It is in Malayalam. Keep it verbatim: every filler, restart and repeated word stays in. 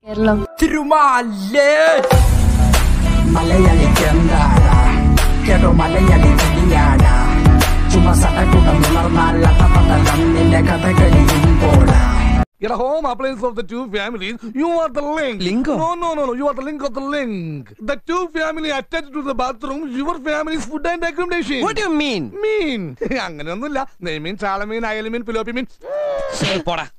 കേരളം തിരുമാലേ മലയാളി ചെന്താടാ കേട്ടോ മലയാളി ചെടിയാടാ ചുമ സടകുടം ഉണർന്നാൽ അപകടം നിന്റെ കഥകളിയും പോടാ. Get a home appliance of the two families. You are the link. Link? No, no, no, no. You are the link of the link. The two family attached to the bathroom. Your family's food and accommodation. What do you mean? Mean. അങ്ങനെ ഒന്നുമില്ല. നെയ്മീൻ, ചാളമീൻ, അയലമീൻ, പിലോപ്പി മീൻ. പോടാ.